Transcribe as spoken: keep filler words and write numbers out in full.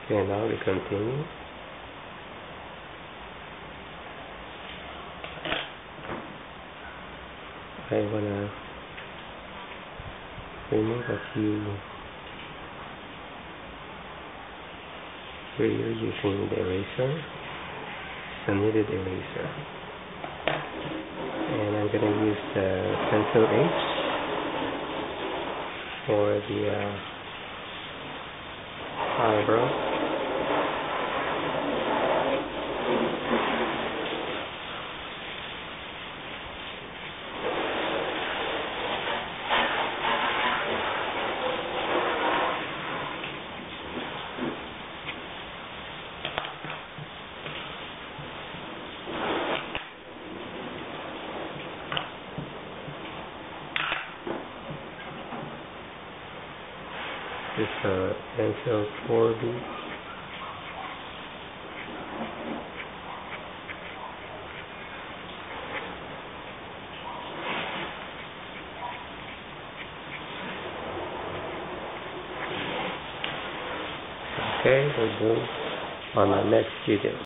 Okay, now we continue. I wanna remove a few here using the eraser, a kneaded eraser, and I'm gonna use the pencil H for the uh, eyebrow. This is a pencil four B. Okay, we'll do on the next video.